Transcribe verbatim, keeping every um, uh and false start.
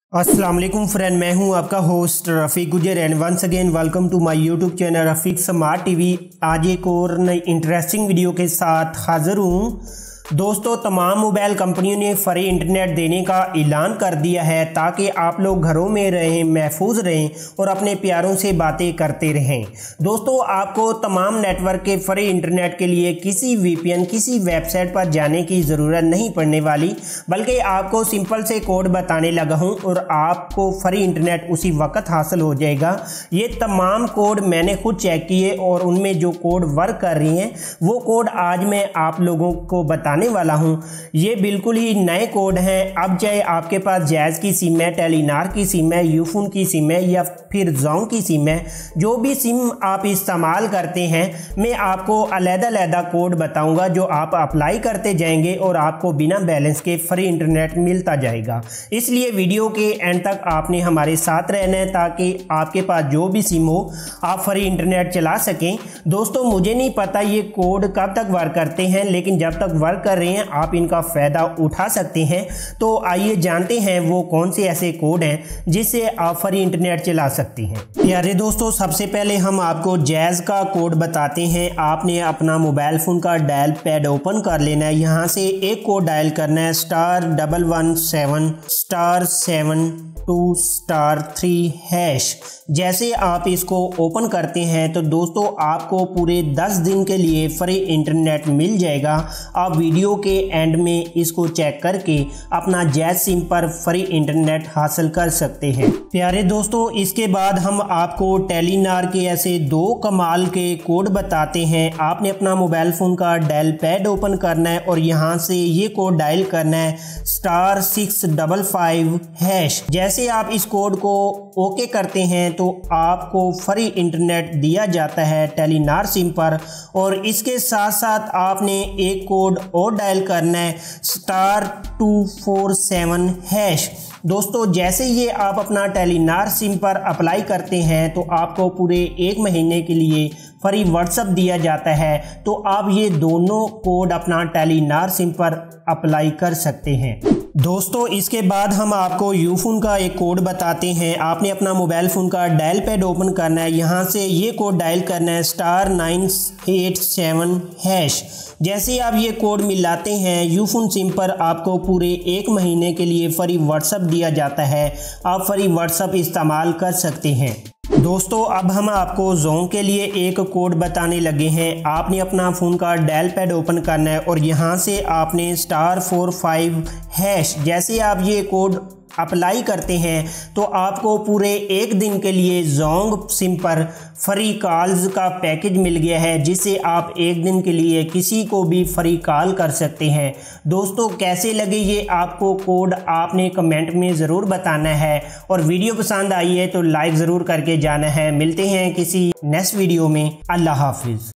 अस्सलाम वालेकुम फ्रेंड, मैं हूं आपका host Rafiq Gujjar and once again welcome to my YouTube channel Rafiq smart TV. आज एक और नई इंटरेस्टिंग वीडियो के साथ हाज़िर हूं। दोस्तों, तमाम मोबाइल कंपनियों ने फ्री इंटरनेट देने का ऐलान कर दिया है ताकि आप लोग घरों में रहें, महफूज रहें और अपने प्यारों से बातें करते रहें। दोस्तों, आपको तमाम नेटवर्क के फ्री इंटरनेट के लिए किसी वीपीएन किसी वेबसाइट पर जाने की ज़रूरत नहीं पड़ने वाली, बल्कि आपको सिंपल से कोड बताने लगा हूं और आपको फ्री इंटरनेट उसी वक्त हासिल हो जाएगा। ये तमाम कोड मैंने खुद चेक किए और उनमें जो कोड वर्क कर रही हैं वो कोड आज मैं आप लोगों को बताने वाला हूं। ये बिल्कुल ही नए कोड हैं। अब चाहे आपके पास जैज़ की सिम है, टेलीनार की सिम है, यूफोन की सिम है या फिर जोंग की सिम है, जो भी सिम आप इस्तेमाल करते हैं, मैं आपको अलग-अलग कोड बताऊंगा जो आप अप्लाई करते जाएंगे और आपको बिना बैलेंस के फ्री इंटरनेट मिलता जाएगा। इसलिए वीडियो के एंड तक आपने हमारे साथ रहना है ताकि आपके पास जो भी सिम हो आप फ्री इंटरनेट चला सकें। दोस्तों, मुझे नहीं पता ये कोड कब तक वर्क करते हैं, लेकिन जब तक वर्क कर रहे हैं आप इनका फ़ायदा उठा सकते हैं। तो आइए जानते हैं वो कौन से ऐसे कोड हैं जिससे आप फ्री इंटरनेट चला सकती हैं। प्यारे दोस्तों, सबसे पहले हम आपको जैज़ का कोड बताते हैं। आपने अपना मोबाइल फ़ोन का डायल पैड ओपन कर लेना है। यहाँ से एक कोड डायल करना है, star double one seven star seven two star three hash. जैसे आप इसको ओपन करते हैं तो दोस्तों आपको पूरे दस दिन के लिए फ्री इंटरनेट मिल जाएगा। आप वीडियो के एंड में इसको चेक करके अपना जैज़ सिम पर फ्री इंटरनेट हासिल कर सकते हैं। प्यारे दोस्तों, इसके बाद हम आपको टेलीनार के ऐसे दो कमाल के कोड बताते हैं। आपने अपना मोबाइल फ़ोन का डायल पैड ओपन करना है और यहाँ से ये कोड डायल करना है, star six double five hash. जैसे आप इस कोड को ओके करते हैं तो आपको फ्री इंटरनेट दिया जाता है टेलीनार सिम पर। और इसके साथ साथ आपने एक कोड और डायल करना है, star two four seven hash. दोस्तों, जैसे ये आप अपना टेलीनार सिम पर अप्लाई करते हैं तो आपको पूरे एक महीने के लिए फ्री व्हाट्सएप दिया जाता है। तो आप ये दोनों कोड अपना टेलीनार सिम पर अप्लाई कर सकते हैं। दोस्तों, इसके बाद हम आपको यूफोन का एक कोड बताते हैं। आपने अपना मोबाइल फ़ोन का डायल पैड ओपन करना है। यहाँ से ये कोड डायल करना है, star nine eight seven hash. जैसे आप ये कोड मिलाते हैं यूफोन सिम पर आपको पूरे एक महीने के लिए फ्री व्हाट्सएप दिया जाता है। आप फ्री व्हाट्सएप इस्तेमाल कर सकते हैं। दोस्तों, अब हम आपको जोंग के लिए एक कोड बताने लगे हैं। आपने अपना फ़ोन का डायल पैड ओपन करना है और यहाँ से आपने स्टार फोर फाइव हैश। जैसे आप ये कोड अप्लाई करते हैं तो आपको पूरे एक दिन के लिए जोंग सिम पर फ्री कॉल्स का पैकेज मिल गया है, जिससे आप एक दिन के लिए किसी को भी फ्री कॉल कर सकते हैं। दोस्तों, कैसे लगे ये आपको कोड आपने कमेंट में ज़रूर बताना है और वीडियो पसंद आई है तो लाइक ज़रूर करके जाना है। मिलते हैं किसी नेक्स्ट वीडियो में। अल्लाह हाफिज़।